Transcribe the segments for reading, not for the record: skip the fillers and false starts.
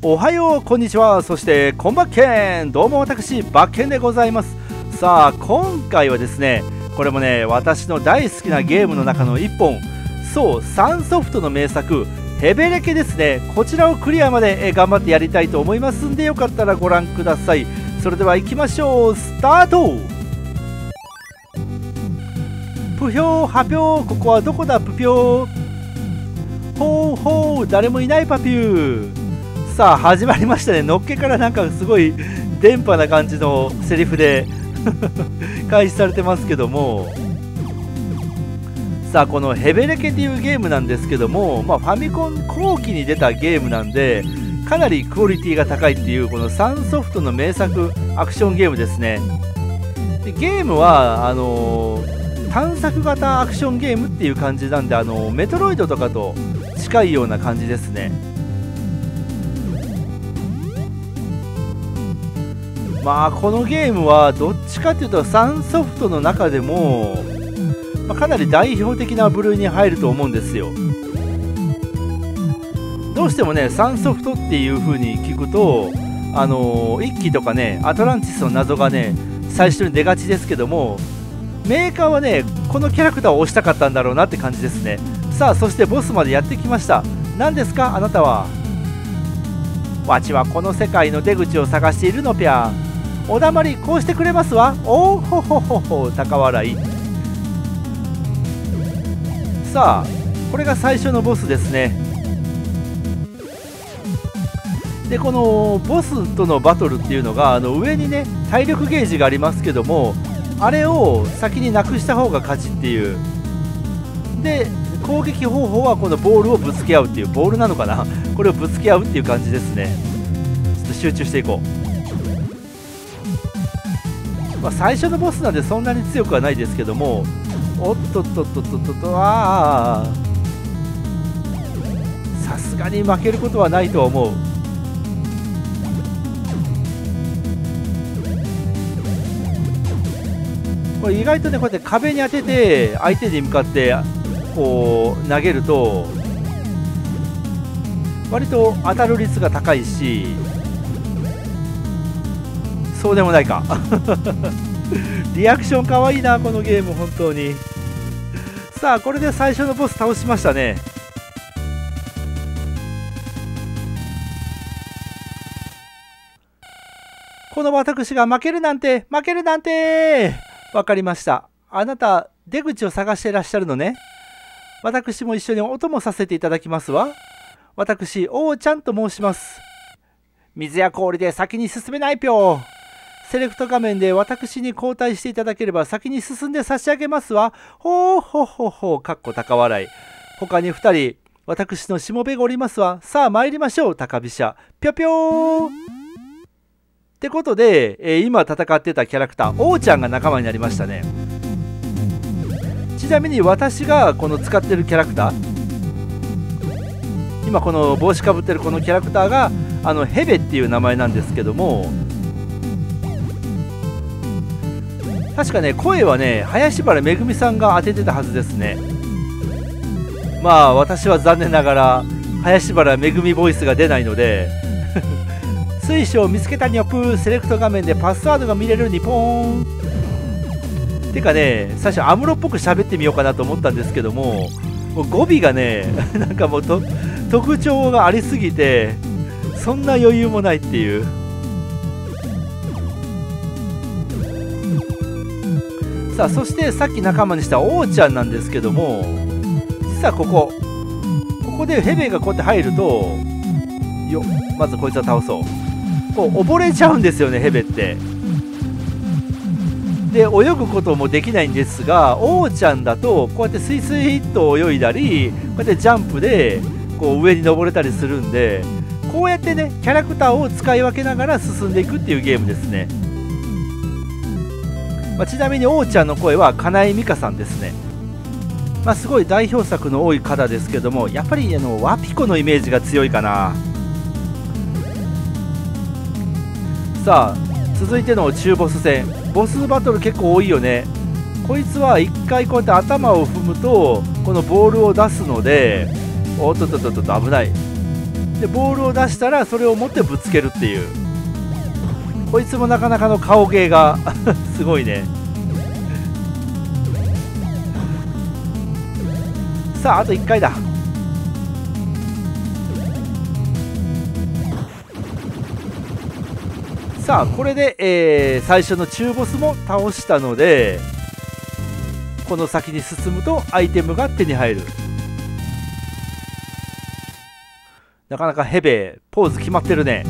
おはよう、こんにちは、そしてこんばっけん。どうも私バッケンでございます。さあ今回はですね、これもね私の大好きなゲームの中の1本、そうサンソフトの名作ヘベレケですね。こちらをクリアまで頑張ってやりたいと思いますんで、よかったらご覧ください。それでは行きましょう。スタート。ぷひょー発表。ここはどこだぷぴょー。ほうほう、誰もいないパピュー。さあ始まりましたね。のっけからなんかすごい電波な感じのセリフで開始されてますけども、さあこのヘベレケっていうゲームなんですけども、ファミコン後期に出たゲームなんでかなりクオリティが高いっていうこのサンソフトの名作アクションゲームですね。でゲームは探索型アクションゲームっていう感じなんで、メトロイドとかと近いような感じですね。このゲームはどっちかというとサンソフトの中でも、かなり代表的な部類に入ると思うんですよ。どうしてもねサンソフトっていう風に聞くと一機とかねアトランティスの謎がね最初に出がちですけども、メーカーはねこのキャラクターを推したかったんだろうなって感じですね。さあそしてボスまでやってきました。何ですかあなたは。わちはこの世界の出口を探しているのぴゃ。おだまりこうしてくれますわ。おおほほほほ、高笑い。さあこれが最初のボスですね。でこのボスとのバトルっていうのが上にね体力ゲージがありますけども、あれを先になくした方が勝ちっていう。で攻撃方法はこのボールをぶつけ合うっていう、ボールなのかな、これをぶつけ合うっていう感じですね。ちょっと集中していこう。最初のボスなんでそんなに強くはないですけども、おっとっとっとっとっとっと、さすがに負けることはないとは思う。これ意外とねこうやって壁に当てて相手に向かってこう投げると割と当たる率が高いし、そうでもないかリアクションかわいいなこのゲーム本当に。さあこれで最初のボス倒しましたね。この私が負けるなんて負けるなんて。わかりました。あなた出口を探していらっしゃるのね。私も一緒にお供させていただきますわ。私王ちゃんと申します。水や氷で先に進めないぴょ。セレクト画面で私に交代していただければ先に進んで差し上げますわ。ほうほほほ、かっこ高笑い。他に2人私のしもべがおりますわ。さあ参りましょう高飛車ぴょぴょー。ってことで、今戦ってたキャラクター王ちゃんが仲間になりましたね。ちなみに私がこの使ってるキャラクター、今この帽子かぶってるこのキャラクターがヘベっていう名前なんですけども、確かね声はね林原めぐみさんが当ててたはずですね。私は残念ながら林原めぐみボイスが出ないので水晶を見つけたにょぷー。セレクト画面でパスワードが見れるにぽーん。てかね最初アムロっぽく喋ってみようかなと思ったんですけども、もう語尾がねなんかもう特徴がありすぎてそんな余裕もないっていう。さあそしてさっき仲間にした王ちゃんなんですけども、実はここでヘベがこうやって入るとまずこいつは倒そう。こう溺れちゃうんですよねヘベって。で泳ぐこともできないんですが、王ちゃんだとこうやってスイスイっと泳いだりこうやってジャンプでこう上に登れたりするんで、こうやってねキャラクターを使い分けながら進んでいくっていうゲームですね。ちなみに王ちゃんの声は金井美香さんですね。すごい代表作の多い方ですけども、やっぱりワピコのイメージが強いかな。さあ続いての中ボス戦、ボスバトル結構多いよね。こいつは1回こうやって頭を踏むとこのボールを出すので、おっとっとっとっと危ない。 でボールを出したらそれを持ってぶつけるっていう、こいつもなかなかの顔芸がすごいね。さああと1回だ。さあこれで、最初の中ボスも倒したので、この先に進むとアイテムが手に入る。なかなかヘベポーズ決まってるね。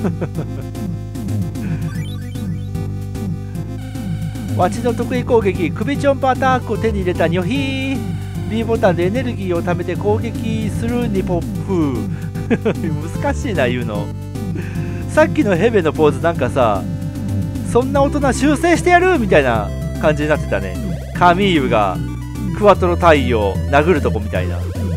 わちの得意攻撃首チョンパアタックを手に入れたニョヒー。 B ボタンでエネルギーを貯めて攻撃するにポップ。難しいな言うの。さっきのヘベのポーズなんかさ、そんな大人修正してやるみたいな感じになってたね。カミーユがクワトロ太陽殴るとこみたいな。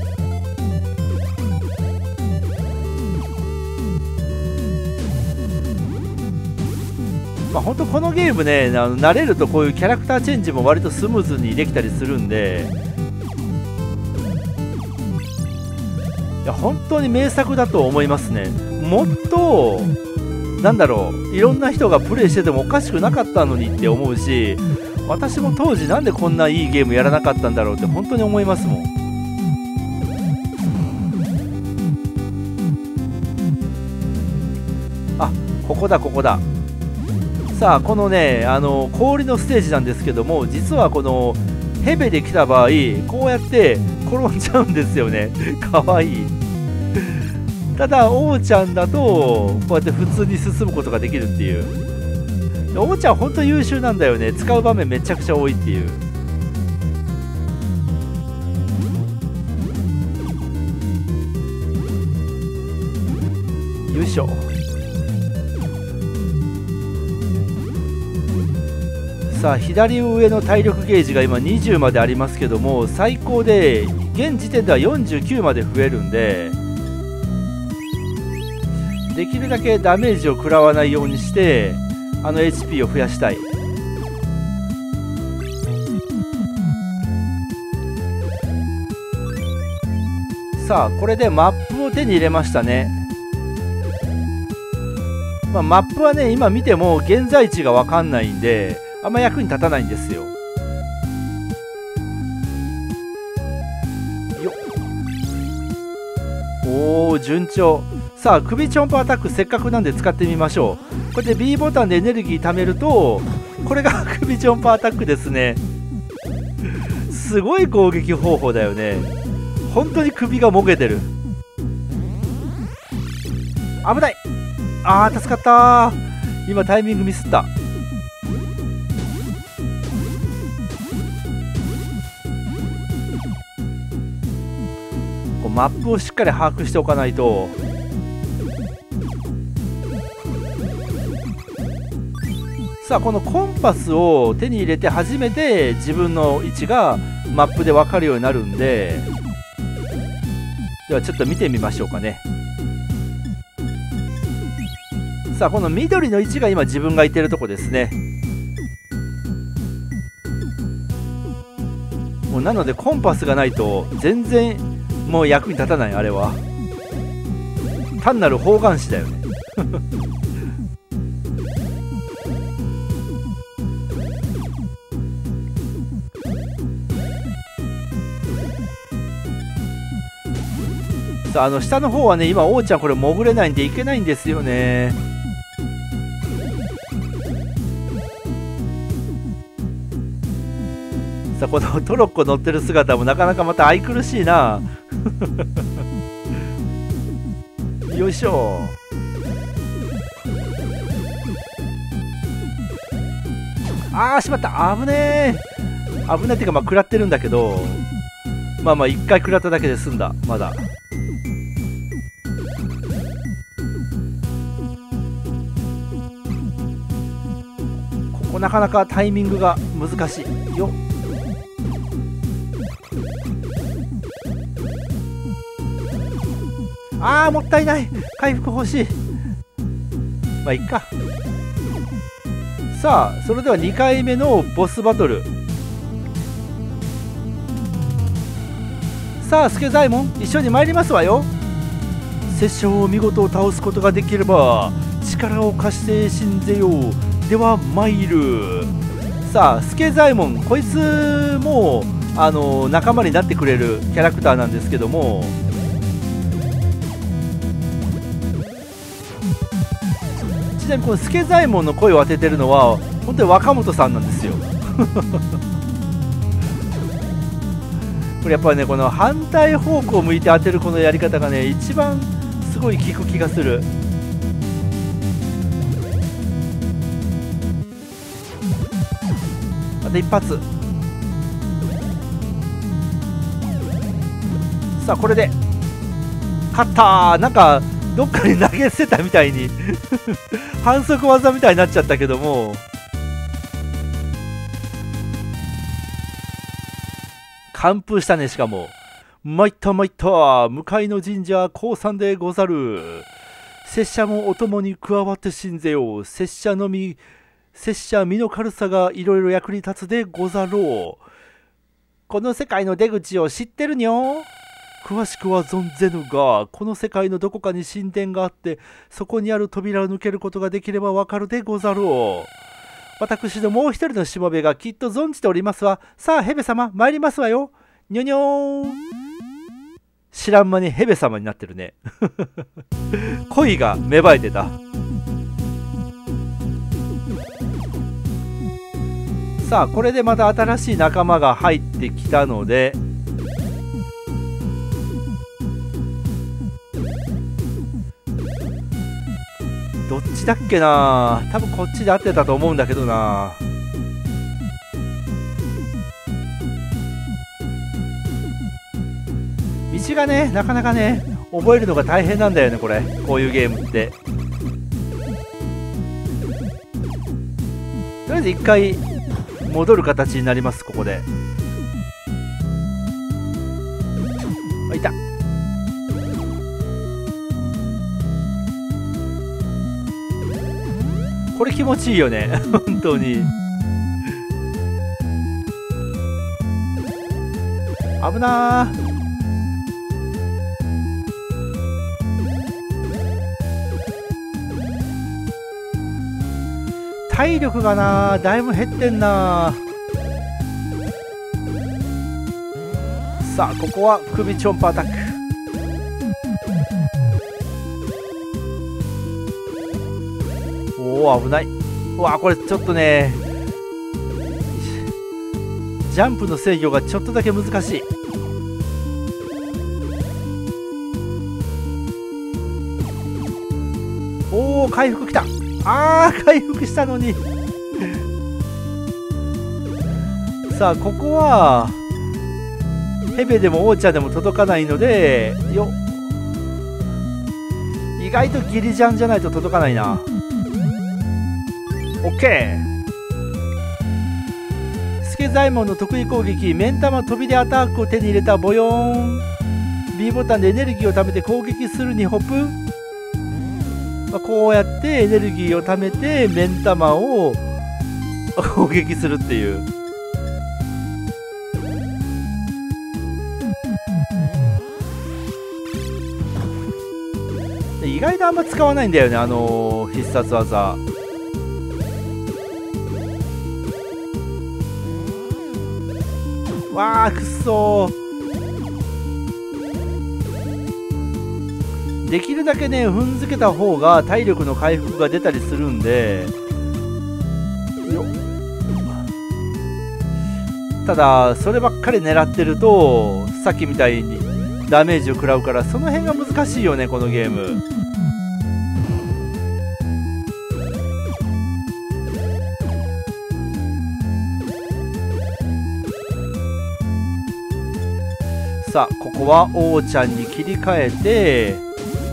まあ本当このゲームね、慣れるとこういうキャラクターチェンジも割とスムーズにできたりするんで、いや本当に名作だと思いますね。もっとなんだろう、いろんな人がプレイしててもおかしくなかったのにって思うし、私も当時なんでこんないいゲームやらなかったんだろうって本当に思いますもん。あ、ここだここだ。さあこのね、氷のステージなんですけども、実はこのヘベで来た場合こうやって転んじゃうんですよね。かわいい。ただ王ちゃんだとこうやって普通に進むことができるっていう。王ちゃん本当優秀なんだよね。使う場面めちゃくちゃ多いっていう。よいしょ。さあ左上の体力ゲージが今20までありますけども、最高で現時点では49まで増えるんで、できるだけダメージを食らわないようにしてHP を増やしたい。さあこれでマップを手に入れましたね。まあ、マップはね今見ても現在地が分かんないんであんま役に立たないんですよ。よっ、おお順調。さあ首チョンパアタックせっかくなんで使ってみましょう。これで B ボタンでエネルギー貯めると、これが首チョンパアタックですね。すごい攻撃方法だよね。本当に首がもげてる。危ない。あー助かったー。今タイミングミスった。こうマップをしっかり把握しておかないと。さあこのコンパスを手に入れて初めて自分の位置がマップで分かるようになるんで、ではちょっと見てみましょうかね。さあこの緑の位置が今自分がいてるとこですね。もうなのでコンパスがないと全然もう役に立たない。あれは単なる方眼紙だよね。さあ下の方はね今王ちゃんこれ潜れないんでいけないんですよね。さあこのトロッコ乗ってる姿もなかなかまた愛くるしいな。よいしょ。あーしまった。危ねえ。危ないっていうかまあ食らってるんだけど、まあまあ1回食らっただけで済んだ。まだここなかなかタイミングが難しいよ。あーもったいない。回復欲しい。まあいっか。さあそれでは2回目のボスバトル。さあ助左衛門一緒に参りますわよ。 拙者を見事倒すことができれば力を貸して信ぜよう。では参る。さあ助左衛門、こいつも仲間になってくれるキャラクターなんですけども、ちなみにこの助左衛門の声を当ててるのは本当に若本さんなんですよこれやっぱりね、この反対方向を向いて当てるこのやり方がね、一番すごい効く気がする。あと一発。さあこれで勝ったー。なんかどっかに投げ捨てたみたいに反則技みたいになっちゃったけども、完封したね。しかも参った参った、向かいの神社降参でござる。拙者もお供に加わって信ぜよう。拙者身の軽さがいろいろ役に立つでござろう。この世界の出口を知ってるにょ。詳しくは存ぜぬが、この世界のどこかに神殿があって、そこにある扉を抜けることができればわかるでござろう。私のもう一人のしもべがきっと存じておりますわ。さあヘベ様参りますわよ。にょにょーん。知らん間にヘベ様になってるね恋が芽生えてた。さあこれでまた新しい仲間が入ってきたので、どっちだっけな。多分こっちで合ってたと思うんだけどな。道がね、なかなかね覚えるのが大変なんだよね、こういうゲームって。とりあえず一回戻る形になります。ここでいた。これ気持ちいいよね本当に。危なー。体力がなだいぶ減ってんな。さあここは首チョンパアタック。おお危ない。うわこれちょっとねジャンプの制御がちょっとだけ難しい。おお回復きた。回復したのにさあここはヘベでもオーチャでも届かないのでよ、意外とギリジャンじゃないと届かないな。オッケー。助左衛門の得意攻撃目ん玉飛びでアタックを手に入れた。ボヨーン。 B ボタンでエネルギーを貯めて攻撃するにホップ。こうやってエネルギーを貯めて目ん玉を攻撃するっていう。意外とあんま使わないんだよね、必殺技。わあくっそー。できるだけね踏んづけた方が体力の回復が出たりするんでよ。ただそればっかり狙ってるとさっきみたいにダメージを食らうから、その辺が難しいよねこのゲーム。さあここは王ちゃんに切り替えて、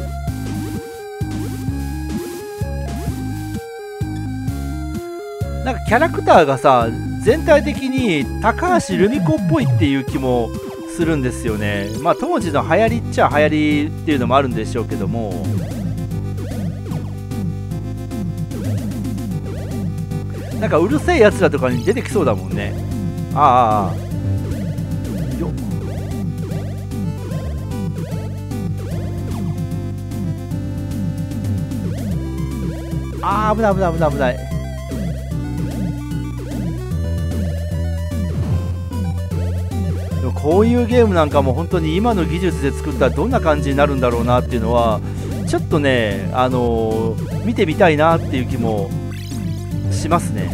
なんかキャラクターがさ全体的に高橋留美子っぽいっていう気もするんですよね。まあ当時の流行りっちゃ流行りっていうのもあるんでしょうけども、なんかうるせえやつらとかに出てきそうだもんね。ああよっ。 あー、危ない危ない危ない危ない。でもこういうゲームなんかも本当に今の技術で作ったらどんな感じになるんだろうなっていうのはちょっとね、見てみたいなっていう気もしますね。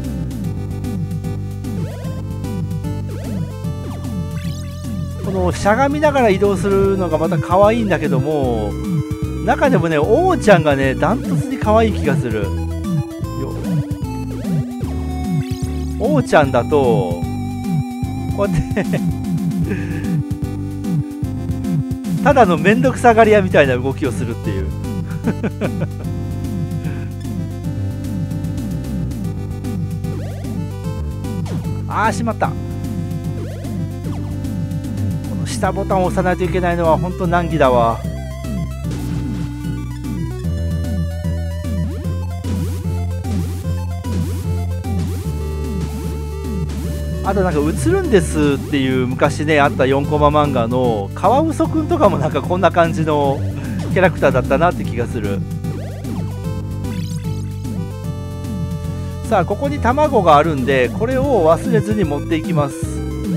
このしゃがみながら移動するのがまた可愛いんだけども、中でもね、王ちゃんがねダントツに可愛い気がするよ。王ちゃんだとこうやってただの面倒くさがり屋みたいな動きをするっていうあー、しまった。この下ボタンを押さないといけないのは本当難儀だわ。あとなんか映るんですっていう昔ねあった4コマ漫画のカワウソくんとかもなんかこんな感じのキャラクターだったなって気がする。さあここに卵があるんでこれを忘れずに持っていきます。く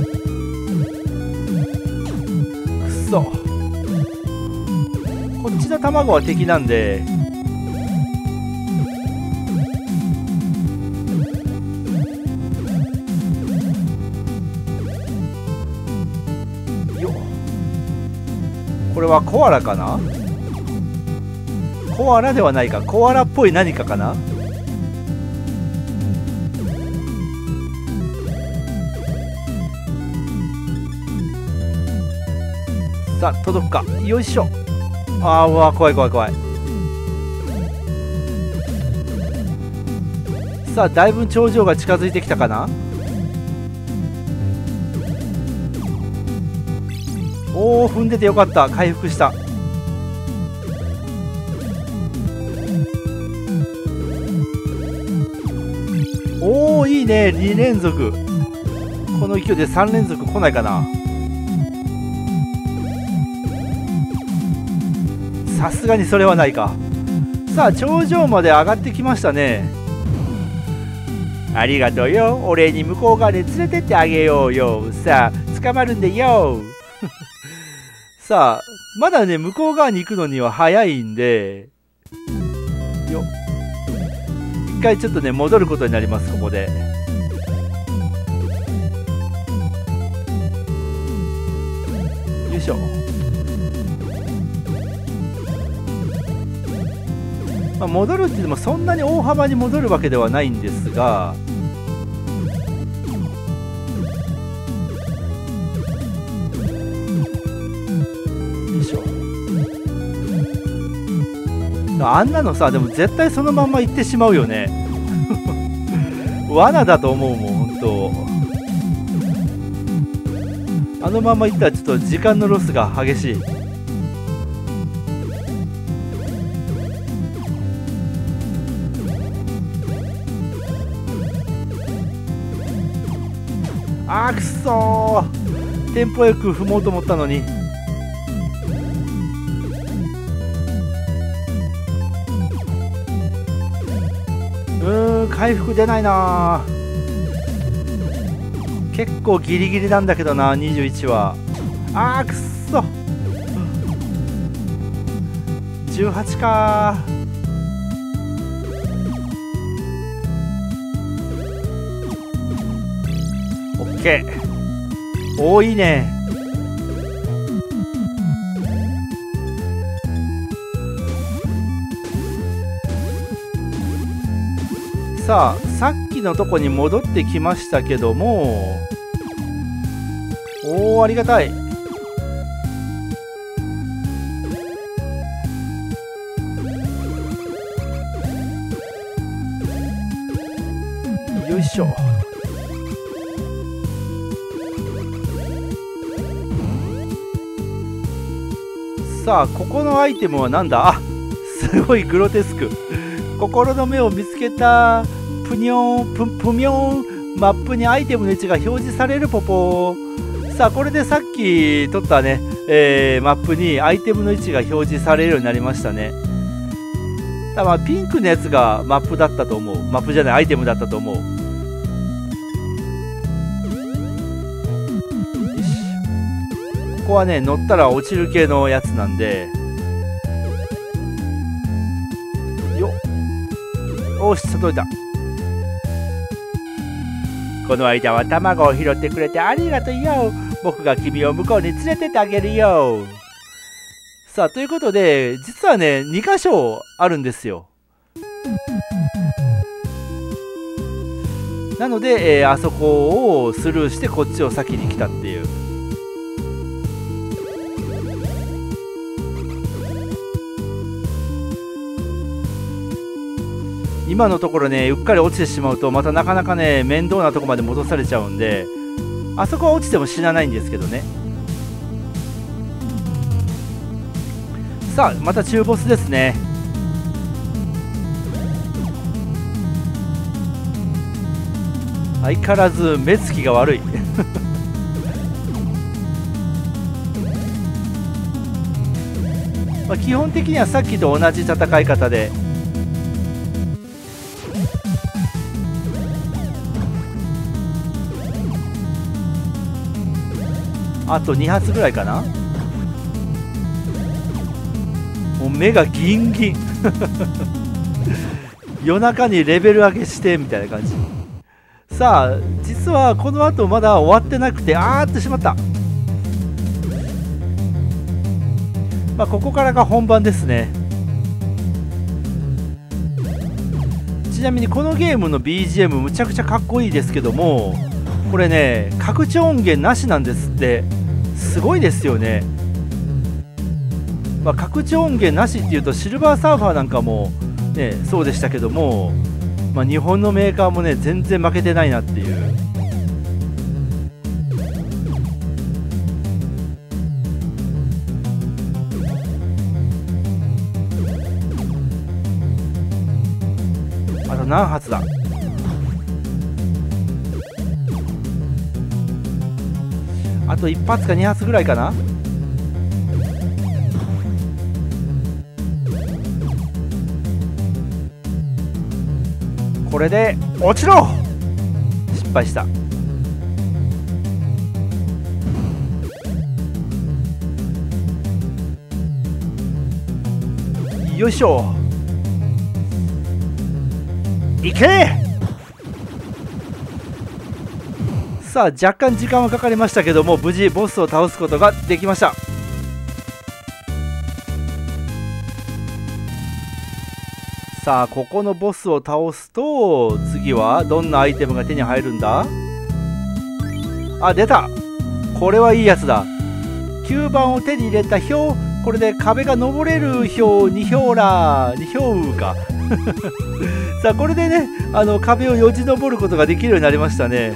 っそ、こっちの卵は敵なんでこれはコアラかな。コアラではないか、コアラっぽい何かかな。さあ届くか、よいしょ。あー、うわ、怖い怖い怖い。さあだいぶ頂上が近づいてきたかな。おお、踏んでてよかった、回復した。おお、いいね、2連続。この勢いで3連続来ないかな。さすがにそれはないか。さあ頂上まで上がってきましたね。ありがとうよ、お礼に向こう側で連れてってあげようよ。さあ捕まるんでよさあまだね向こう側に行くのには早いんでよ、一回ちょっとね戻ることになります。ここでよいしょ。まあ、戻るって言ってもそんなに大幅に戻るわけではないんですが、よいしょ。あんなのさ、でも絶対そのまんま行ってしまうよね罠だと思うもん本当。あのまま行ったらちょっと時間のロスが激しい。あー、くっそー、テンポよく踏もうと思ったのに。回復出ないな。結構ギリギリなんだけどな、21は。あー、くっそ、18かー。オッケー、多いね。さあさっきのとこに戻ってきましたけども、おお、ありがたい。よいしょ。さあここのアイテムはなんだ。あ、すごいグロテスク。心の目を見つけた。ぷにょん、ぷみょん、マップにアイテムの位置が表示されるポポー。さあこれでさっき撮ったね、マップにアイテムの位置が表示されるようになりましたね。 まあピンクのやつがマップだったと思う。マップじゃない、アイテムだったと思う。よし、ここはね乗ったら落ちる系のやつなんで、よっ、おし届いた。この間は卵を拾ってくれてありがとうよ。僕が君を向こうに連れてってあげるよ。さあ、ということで実はね2箇所あるんですよ。なので、あそこをスルーしてこっちを先に来たっていう。今のところねうっかり落ちてしまうとまたなかなかね面倒なとこまで戻されちゃうんで、あそこは落ちても死なないんですけどね。さあまた中ボスですね。相変わらず目つきが悪いまあ基本的にはさっきと同じ戦い方で、あと2発ぐらいかな。もう目がギンギン夜中にレベル上げしてみたいな感じ。さあ実はこの後まだ終わってなくて、あーってしまった。まあここからが本番ですね。ちなみにこのゲームの BGM むちゃくちゃかっこいいですけども、これね拡張音源なしなんですって。すごいですよね。まあ、拡張音源なしっていうとシルバーサーファーなんかもねそうでしたけども、まあ、日本のメーカーもね全然負けてないなっていう。あと何発だ。あと1発か2発ぐらいかな。これで落ちろ。失敗した。よいしょ、いけ。さあ若干時間はかかりましたけども無事ボスを倒すことができました。さあここのボスを倒すと次はどんなアイテムが手に入るんだ。あ、出た。これはいいやつだ。吸盤を手に入れた票。これで壁が登れる票2票ら2票かさあこれでね壁をよじ登ることができるようになりましたね。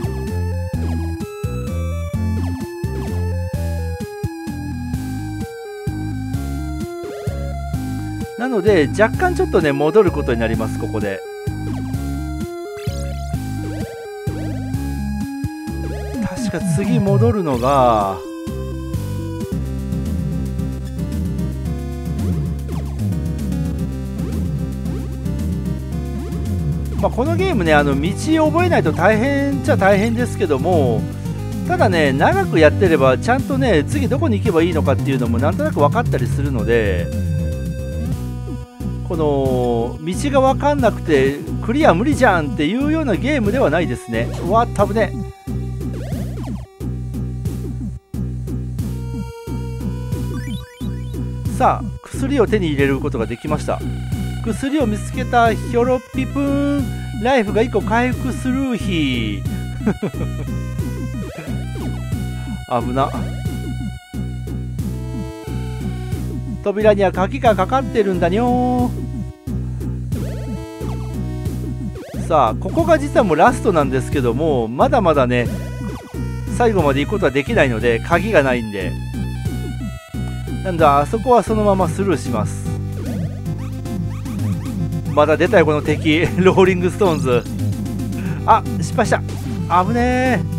なので若干ちょっとね戻ることになります。ここで確か次戻るのがまあこのゲームね道を覚えないと大変っちゃ大変ですけども、ただね長くやってればちゃんとね次どこに行けばいいのかっていうのもなんとなく分かったりするので、この道が分かんなくてクリア無理じゃんっていうようなゲームではないですね。うわっ危ね。さあ薬を手に入れることができました。薬を見つけた。ヒョロピプーン。ライフが1個回復する日危な。扉には鍵がかかってるんだにょ。さあここが実はもうラストなんですけども、まだまだね最後まで行くことはできないので鍵がないんで、なんだあそこはそのままスルーします。まだ出たよこの敵ローリングストーンズ。あ、失敗した。危ねえ。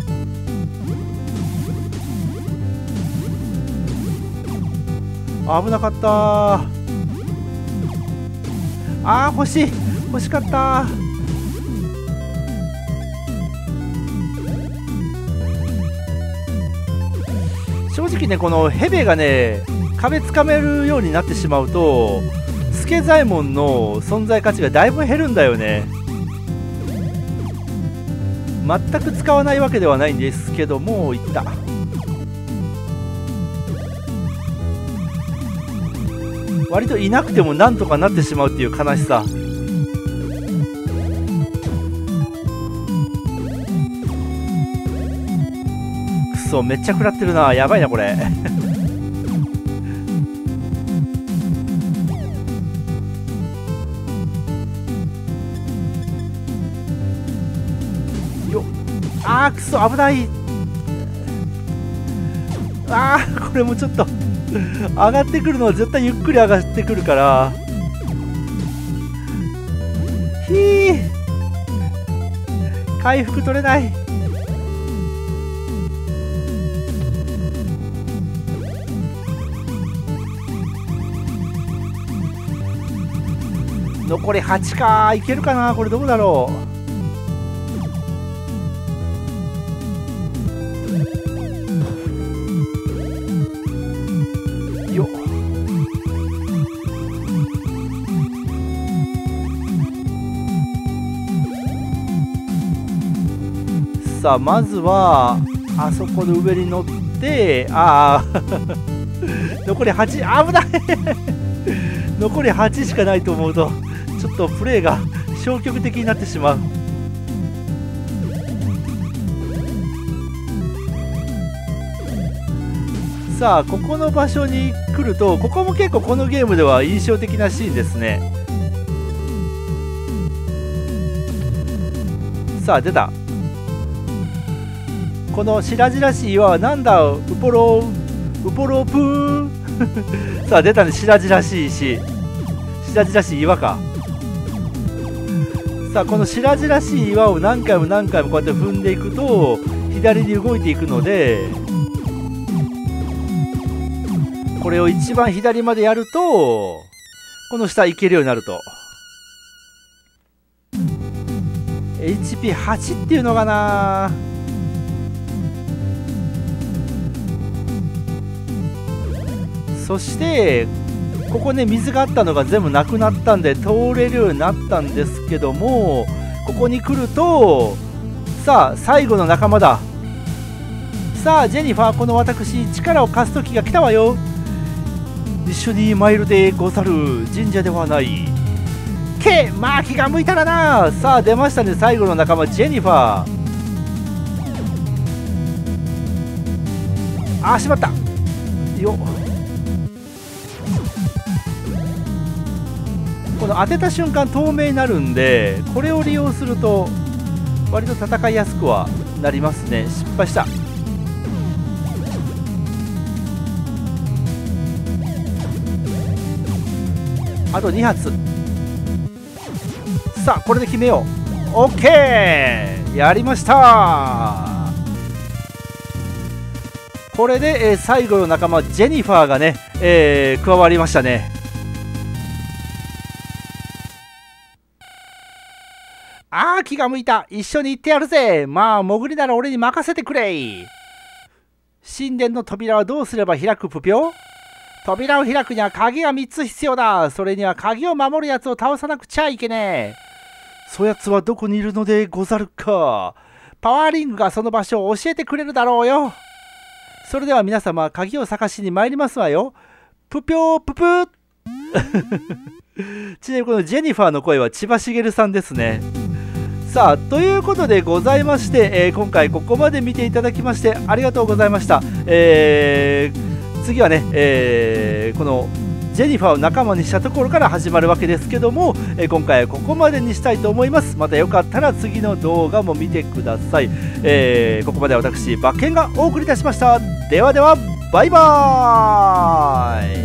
危なかった。 あー欲しい、欲しかった。正直ね、このヘベがね壁つかめるようになってしまうと助左衛門の存在価値がだいぶ減るんだよね。全く使わないわけではないんですけども、いった。割といなくてもなんとかなってしまうっていう悲しさ。くそ、めっちゃ食らってるな。やばいなこれ。よっ、あーくそ危ない。あーこれもちょっと上がってくるのは絶対ゆっくり上がってくるから、ひー回復取れない。残り8か。いけるかなこれ。どうだろう。よっ、さあまずはあそこの上に乗って、ああ残り8、危ない残り8しかないと思うとちょっとプレーが消極的になってしまう。さあここの場所に来ると、ここも結構このゲームでは印象的なシーンですね。さあ出た。この白々しい岩はなんだ、ウポロプーさあ出たね、白々しい石、白々しい岩か。さあこの白々しい岩を何回も何回もこうやって踏んでいくと左に動いていくので、これを一番左までやるとこの下行けるようになると。 HP8 っていうのかな。そしてここね、水があったのが全部なくなったんで通れるようになったんですけども、ここに来るとさあ最後の仲間だ。さあジェニファー、この私力を貸す時が来たわよ。一緒に参るでござる。神社ではない。まあ気が向いたらな。さあ出ましたね、最後の仲間ジェニファー。あーしまったよっ。この当てた瞬間透明になるんで、これを利用すると割と戦いやすくはなりますね。失敗した。あと2発。さあこれで決めよう。 OK、 やりました。これで、最後の仲間ジェニファーがね、加わりましたね。あー気が向いた。一緒に行ってやるぜ。まあ潜りなら俺に任せてくれ。神殿の扉はどうすれば開くぷぴょ。扉を開くには鍵が3つ必要だ。それには鍵を守るやつを倒さなくちゃいけねえ。そやつはどこにいるのでござるか。パワーリングがその場所を教えてくれるだろうよ。それでは皆様、鍵を探しに参りますわよ。ぷぴょーぷぷーちなみにこのジェニファーの声は千葉茂さんですね。さあということでございまして、今回ここまで見ていただきましてありがとうございました。次はね、このジェニファーを仲間にしたところから始まるわけですけども、今回はここまでにしたいと思います。またよかったら次の動画も見てください。ここまで私バッケンがお送りいたしました。ではではバイバーイ。